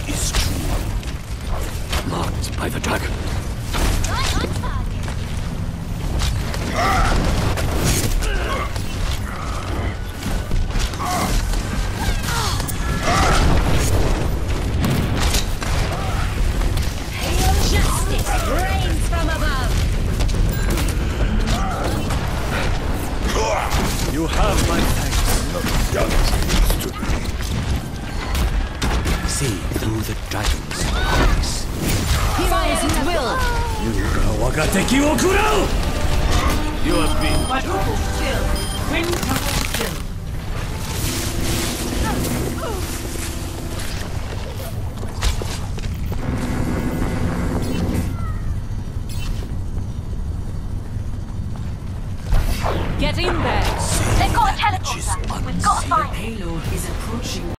is true. Marked by the dragon. Right on target. Justice reigns from above. You have my thanks. See through the dragon's eyes. Heroes who will. You have been Quadruple kill. Quintuple kill. Get in there. They've got a teleporter. We've got to find it. Payload is approaching.